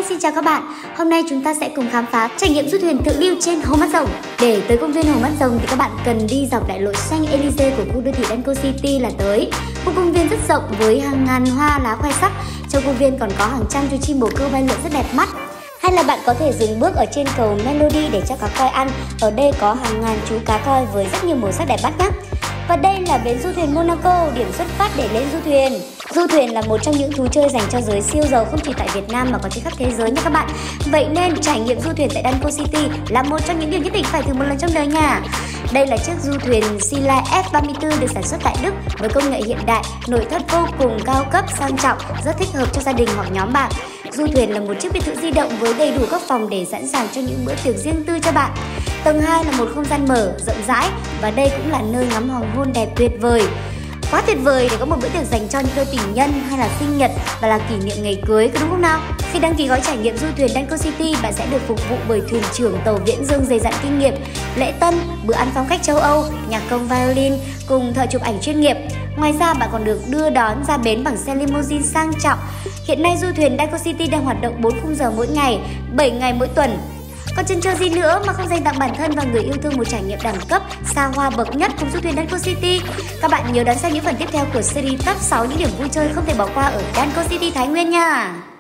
xin chào các bạn. Hôm nay chúng ta sẽ cùng khám phá trải nghiệm du thuyền thượng lưu trên Hồ Mắt Rồng. Để tới công viên Hồ Mắt Rồng thì các bạn cần đi dọc đại lộ Champs-Élysées của khu đô thị Danco City là tới. Khu công viên rất rộng với hàng ngàn hoa lá khoe sắc. Trong công viên còn có hàng trăm chú chim bồ câu bay lượn rất đẹp mắt. Hay là bạn có thể dừng bước ở trên cầu Melody để cho cá coi ăn. Ở đây có hàng ngàn chú cá coi với rất nhiều màu sắc đẹp mắt nhé. Và đây là bến du thuyền Monaco, điểm xuất phát để lên du thuyền. Du thuyền là một trong những thú chơi dành cho giới siêu giàu không chỉ tại Việt Nam mà còn trên khắp thế giới nha các bạn. Vậy nên trải nghiệm du thuyền tại Danco City là một trong những điều nhất định phải thử một lần trong đời nha. Đây là chiếc du thuyền Sila F34 được sản xuất tại Đức với công nghệ hiện đại, nội thất vô cùng cao cấp sang trọng, rất thích hợp cho gia đình hoặc nhóm bạn. Du thuyền là một chiếc biệt thự di động với đầy đủ các phòng để sẵn sàng cho những bữa tiệc riêng tư cho bạn. Tầng 2 là một không gian mở, rộng rãi và đây cũng là nơi ngắm hoàng hôn đẹp tuyệt vời. Quá tuyệt vời để có một bữa tiệc dành cho những đôi tình nhân hay là sinh nhật và là kỷ niệm ngày cưới, có đúng không nào? Khi đăng ký gói trải nghiệm du thuyền Danco City, bạn sẽ được phục vụ bởi thuyền trưởng tàu Viễn Dương dày dặn kinh nghiệm, lễ tân, bữa ăn phong cách châu Âu, nhạc công violin cùng thợ chụp ảnh chuyên nghiệp. Ngoài ra bạn còn được đưa đón ra bến bằng xe limousine sang trọng. Hiện nay du thuyền Danco City đang hoạt động 4 khung giờ mỗi ngày, 7 ngày mỗi tuần. Còn chần chờ gì nữa mà không dành tặng bản thân và người yêu thương một trải nghiệm đẳng cấp, xa hoa bậc nhất cùng du thuyền Danco City. Các bạn nhớ đón xem những phần tiếp theo của series top 6 những điểm vui chơi không thể bỏ qua ở Danco City Thái Nguyên nha.